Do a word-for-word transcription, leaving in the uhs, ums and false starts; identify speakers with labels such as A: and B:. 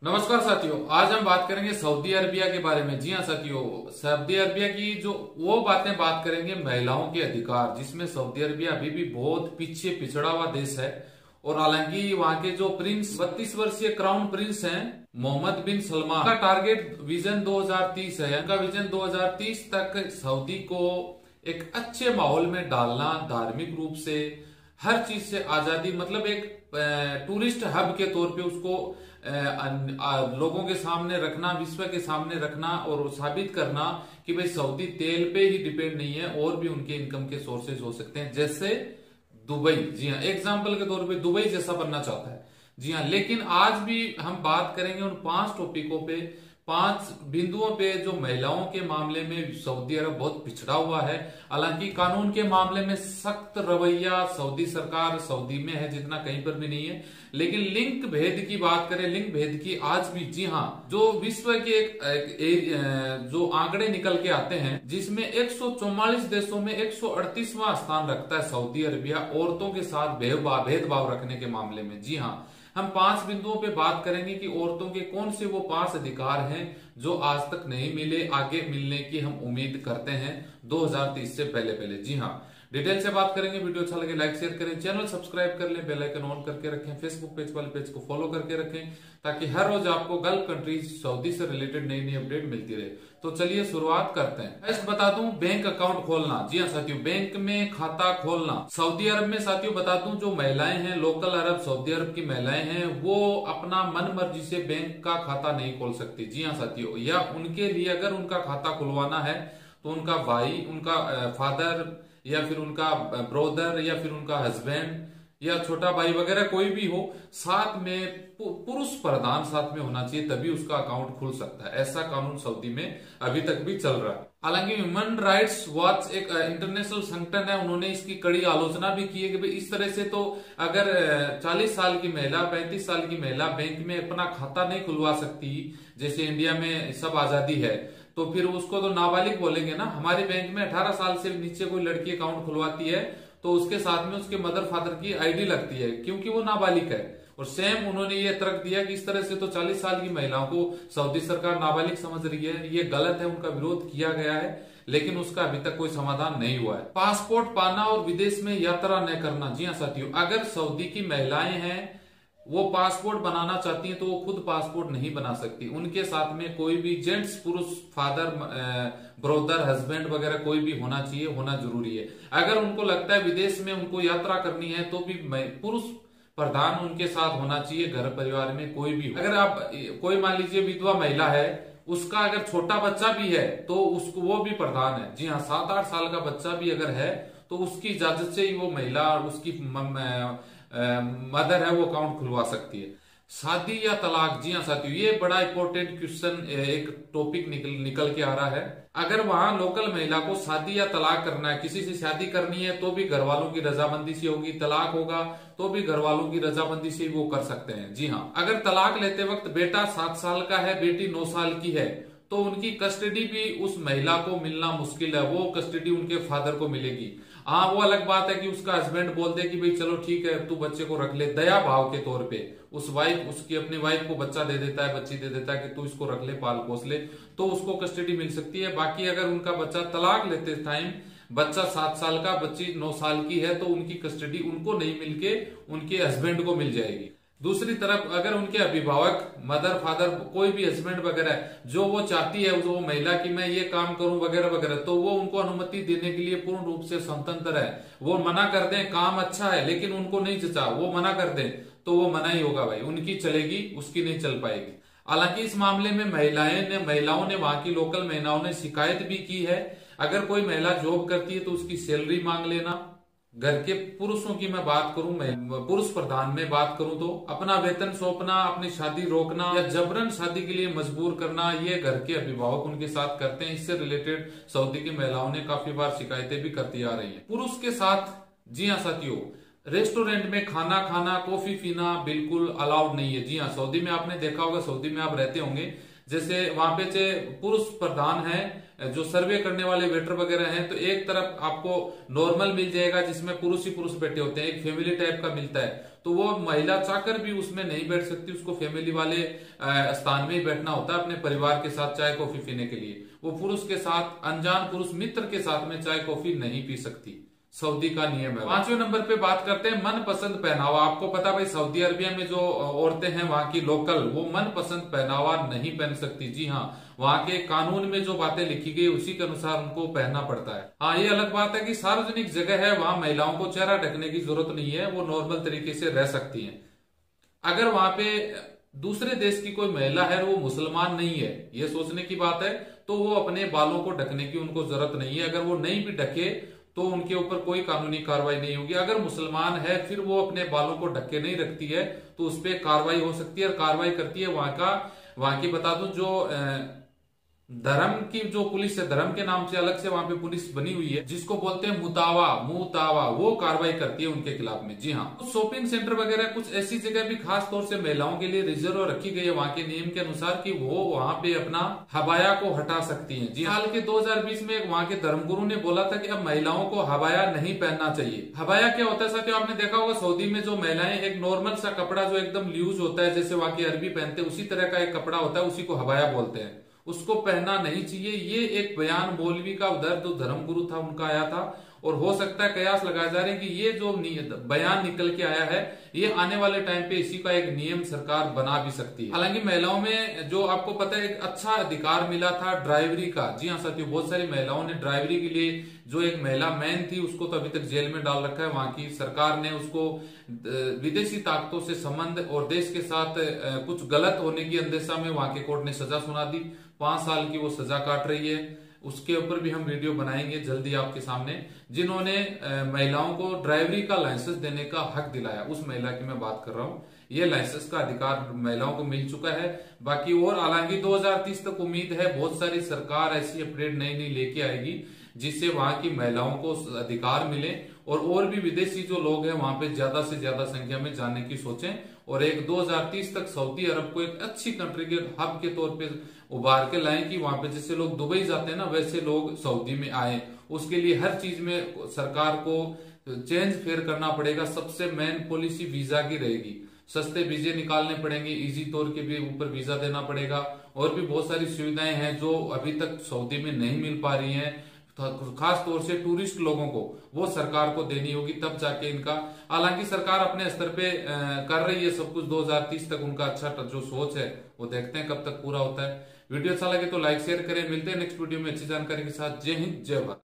A: नमस्कार साथियों, आज हम बात करेंगे सऊदी अरबिया के बारे में। जी हाँ साथियों, सऊदी अरबिया की जो वो बातें बात करेंगे महिलाओं के अधिकार, जिसमें सऊदी अरबिया अभी भी बहुत पीछे पिछड़ा हुआ देश है। और हालांकि वहां के जो प्रिंस बत्तीस वर्षीय क्राउन प्रिंस हैं मोहम्मद बिन सलमान का टारगेट विजन दो हज़ार तीस है। उनका विजन दो हज़ार तीस तक सऊदी को एक अच्छे माहौल में डालना, धार्मिक रूप से हर चीज से आजादी, मतलब एक टूरिस्ट हब के तौर पे उसको लोगों के सामने रखना, विश्व के सामने रखना और साबित करना कि भाई सऊदी तेल पे ही डिपेंड नहीं है, और भी उनके इनकम के सोर्सेज हो सकते हैं, जैसे दुबई। जी हाँ, एग्जाम्पल के तौर पे दुबई जैसा बनना चाहता है। जी हाँ, लेकिन आज भी हम बात करेंगे उन पांच टॉपिकों पे, पांच बिंदुओं पे जो महिलाओं के मामले में सऊदी अरब बहुत पिछड़ा हुआ है। हालांकि कानून के मामले में सख्त रवैया सऊदी सरकार सऊदी में है, जितना कहीं पर भी नहीं है। लेकिन लिंग भेद की बात करें, लिंग भेद की आज भी, जी हाँ, जो विश्व के एक, एक, एक जो आंकड़े निकल के आते हैं, जिसमें एक सौ चौवालीस देशों में एक सौ अड़तीसवां स्थान रखता है सऊदी अरबिया औरतों के साथ भेदभाव रखने के मामले में। जी हाँ, हम पांच बिंदुओं पे बात करेंगे कि औरतों के कौन से वो पांच अधिकार हैं जो आज तक नहीं मिले, आगे मिलने की हम उम्मीद करते हैं दो हज़ार तीस से पहले पहले। जी हाँ, डिटेल से बात करेंगे। वीडियो अच्छा लगे लाइक शेयर करें, चैनल सब्सक्राइब कर लें, बेल आइकन ऑन करके रखें, फेसबुक पेज वाले पेज को फॉलो करके रखें, ताकि हर रोज आपको गल्फ कंट्रीज सऊदी से रिलेटेड नई नई अपडेट मिलती रहे। तो चलिए शुरुआत करते हैं। फर्स्ट बता दूं, बैंक अकाउंट खोलना। जी हाँ साथियों, बैंक में खाता खोलना सऊदी अरब में, साथियों बता दूं, जो महिलाएं हैं, लोकल अरब सऊदी अरब की महिलाएं हैं, वो अपना मन मर्जी से बैंक का खाता नहीं खोल सकती। जी हाँ साथियों, या उनके लिए अगर उनका खाता खुलवाना है तो उनका भाई, उनका फादर, या फिर उनका ब्रोदर, या फिर उनका हस्बैंड, या छोटा भाई वगैरह कोई भी हो, साथ में पुरुष प्रधान साथ में होना चाहिए, तभी उसका अकाउंट खुल सकता है। ऐसा कानून सऊदी में अभी तक भी चल रहा है। हालांकि ह्यूमन राइट्स वॉच एक इंटरनेशनल संगठन है, उन्होंने इसकी कड़ी आलोचना भी की है कि भाई इस तरह से तो अगर चालीस साल की महिला, पैंतीस साल की महिला बैंक में अपना खाता नहीं खुलवा सकती, जैसे इंडिया में सब आजादी है, तो फिर उसको तो नाबालिग बोलेंगे ना। हमारे बैंक में अठारह साल से नीचे कोई लड़की अकाउंट खुलवाती है तो उसके साथ में उसके मदर फादर की आईडी लगती है, क्योंकि वो नाबालिग है। और सेम उन्होंने ये तर्क दिया कि इस तरह से तो चालीस साल की महिलाओं को सऊदी सरकार नाबालिग समझ रही है, ये गलत है, उनका विरोध किया गया है, लेकिन उसका अभी तक कोई समाधान नहीं हुआ है। पासपोर्ट पाना और विदेश में यात्रा न करना। जी हाँ साथियों, अगर सऊदी की महिलाएं हैं, वो पासपोर्ट बनाना चाहती हैं, तो वो खुद पासपोर्ट नहीं बना सकती, उनके साथ में कोई भी जेंट्स, पुरुष, फादर, ब्रोदर, हस्बैंड वगैरह कोई भी होना चाहिए, होना जरूरी है। अगर उनको लगता है विदेश में उनको यात्रा करनी है तो भी पुरुष प्रधान उनके साथ होना चाहिए, घर परिवार में कोई भी। अगर आप कोई मान लीजिए विधवा महिला है, उसका अगर छोटा बच्चा भी है तो उसको वो भी प्रधान है। जी हाँ, सात आठ साल का बच्चा भी अगर है तो उसकी इजाजत से ही वो महिला और उसकी मदर है वो अकाउंट खुलवा सकती है। शादी या तलाक। जी हाँ साथियों, ये बड़ा इंपॉर्टेंट क्वेश्चन, एक टॉपिक निकल निकल के आ रहा है। अगर वहां लोकल महिला को शादी या तलाक करना है, किसी से शादी करनी है तो भी घर वालों की रजामंदी से होगी, तलाक होगा तो भी घर वालों की रजामंदी से वो कर सकते हैं। जी हाँ, अगर तलाक लेते वक्त बेटा सात साल का है, बेटी नौ साल की है, तो उनकी कस्टडी भी उस महिला को मिलना मुश्किल है, वो कस्टडी उनके फादर को मिलेगी। हाँ, वो अलग बात है कि उसका हस्बैंड बोल दे कि भाई चलो ठीक है तू बच्चे को रख ले, दया भाव के तौर पे उस वाइफ, उसकी अपनी वाइफ को बच्चा दे देता है, बच्ची दे देता है कि तू इसको रख ले, पाल पोस ले, तो उसको कस्टडी मिल सकती है। बाकी अगर उनका बच्चा तलाक लेते टाइम बच्चा सात साल का, बच्ची नौ साल की है, तो उनकी कस्टडी उनको नहीं मिलके उनके हस्बैंड को मिल जाएगी। दूसरी तरफ अगर उनके अभिभावक, मदर फादर, कोई भी हस्बैंड वगैरह जो वो चाहती है, जो महिला की मैं ये काम करूं वगैरह वगैरह, तो वो उनको अनुमति देने के लिए पूर्ण रूप से स्वतंत्र है। वो मना कर दें, काम अच्छा है लेकिन उनको नहीं जचा, वो मना कर दें तो वो मना ही होगा भाई, उनकी चलेगी, उसकी नहीं चल पाएगी। हालांकि इस मामले में महिलाएं ने महिलाओं ने वहां की लोकल महिलाओं ने शिकायत भी की है। अगर कोई महिला जॉब करती है तो उसकी सैलरी मांग लेना। घर के पुरुषों की मैं बात करूं, मैं पुरुष प्रधान में बात करूं तो अपना वेतन सौंपना, अपनी शादी रोकना या जबरन शादी के लिए मजबूर करना, ये घर के अभिभावक उनके साथ करते हैं। इससे रिलेटेड सऊदी की महिलाओं ने काफी बार शिकायतें भी करती आ रही हैं। पुरुष के साथ, जी हाँ साथियों, रेस्टोरेंट में खाना खाना, कॉफी पीना बिल्कुल अलाउड नहीं है। जी हाँ, सऊदी में आपने देखा होगा, सऊदी में आप रहते होंगे, जैसे वहां पे चाहे पुरुष प्रधान है, जो सर्वे करने वाले वेटर वगैरह हैं, तो एक तरफ आपको नॉर्मल मिल जाएगा जिसमें पुरुष ही पुरुष बैठे होते हैं, एक फैमिली टाइप का मिलता है, तो वो महिला चाहकर भी उसमें नहीं बैठ सकती, उसको फैमिली वाले स्थान में ही बैठना होता है अपने परिवार के साथ चाय कॉफी पीने के लिए। वो पुरुष के साथ, अनजान पुरुष मित्र के साथ में चाय कॉफी नहीं पी सकती, सऊदी का नियम है। पांचवें नंबर पे बात करते हैं मनपसंद पहनावा। आपको पता भाई सऊदी अरबिया में जो औरतें हैं वहां की लोकल, वो मनपसंद पहनावा नहीं पहन सकती। जी हाँ, वहां के कानून में जो बातें लिखी गई उसी के अनुसार उनको पहनना पड़ता है। हाँ, ये अलग बात है कि सार्वजनिक जगह है, वहां महिलाओं को चेहरा ढकने की जरूरत नहीं है, वो नॉर्मल तरीके से रह सकती है। अगर वहां पे दूसरे देश की कोई महिला है और वो मुसलमान नहीं है, ये सोचने की बात है, तो वो अपने बालों को ढकने की उनको जरूरत नहीं है। अगर वो नहीं भी ढके तो उनके ऊपर कोई कानूनी कार्रवाई नहीं होगी। अगर मुसलमान है फिर वो अपने बालों को ढके नहीं रखती है तो उस पर कार्रवाई हो सकती है, और कार्रवाई करती है वहां का वहां की बता दूं जो धर्म की जो पुलिस है, धर्म के नाम से अलग से वहां पे पुलिस बनी हुई है जिसको बोलते हैं मुतावा मुतावा, वो कार्रवाई करती है उनके खिलाफ में। जी हाँ, कुछ शॉपिंग सेंटर वगैरह कुछ ऐसी जगह भी खास तौर से महिलाओं के लिए रिजर्व रखी गई है वहां के नियम के अनुसार कि वो वहां पे अपना हबाया को हटा सकती है। जी, हाल के दो हजार बीस में वहां के धर्मगुरु ने बोला था कि अब महिलाओं को हबाया नहीं पहनना चाहिए। हबाया क्या होता है साथियों, आपने देखा होगा सऊदी में जो महिलाएं एक नॉर्मल सा कपड़ा जो एकदम लूज होता है, जैसे वहां की अरबी पहनते हैं उसी तरह का एक कपड़ा होता है, उसी को हबाया बोलते हैं, उसको पहनना नहीं चाहिए। ये एक बयान मौलवी का उधर जो धर्मगुरु था उनका आया था, और हो सकता है कयास लगाए जा रहे हैं कि ये जो बयान निकल के आया है ये आने वाले टाइम पे इसी का एक नियम सरकार बना भी सकती है। हालांकि महिलाओं में जो आपको पता है एक अच्छा अधिकार मिला था ड्राइवरी का। जी हाँ साथियों, बहुत सारी महिलाओं ने ड्राइवरी के लिए, जो एक महिला मैन थी उसको तो अभी तक जेल में डाल रखा है, वहां की सरकार ने उसको विदेशी ताकतों से संबंध और देश के साथ कुछ गलत होने की अंदेशा में वहां के कोर्ट ने सजा सुना दी, पांच साल की वो सजा काट रही है। उसके ऊपर भी हम वीडियो बनाएंगे जल्दी आपके सामने। जिन्होंने महिलाओं को ड्राइवरी का लाइसेंस देने का हक दिलाया, उस महिला की मैं बात कर रहा हूं, ये लाइसेंस का अधिकार महिलाओं को मिल चुका है। बाकी और हालांकि दो हजार तीस तक उम्मीद है बहुत सारी सरकार ऐसी अपडेट नई नई लेके आएगी जिससे वहां की महिलाओं को अधिकार मिले, और और भी विदेशी जो लोग हैं वहां पे ज्यादा से ज्यादा संख्या में जाने की सोचें, और एक दो हजार तीस तक सऊदी अरब को एक अच्छी कंट्री के हब के तौर पे उभार के लाएं कि वहां पे जैसे लोग दुबई जाते हैं ना वैसे लोग सऊदी में आए। उसके लिए हर चीज में सरकार को चेंज फेयर करना पड़ेगा। सबसे मेन पॉलिसी वीजा की रहेगी, सस्ते वीजे निकालने पड़ेंगे, इजी तौर के भी ऊपर वीजा देना पड़ेगा, और भी बहुत सारी सुविधाएं हैं जो अभी तक सऊदी में नहीं मिल पा रही हैं, खास तौर से टूरिस्ट लोगों को, वो सरकार को देनी होगी तब जाके इनका। हालांकि सरकार अपने स्तर पे कर रही है सब कुछ, दो हजार तीस तक उनका अच्छा जो सोच है वो देखते हैं कब तक पूरा होता है। वीडियो अच्छा लगे तो लाइक शेयर करें, मिलते हैं नेक्स्ट वीडियो में अच्छी जानकारी के साथ। जय हिंद, जय भारत।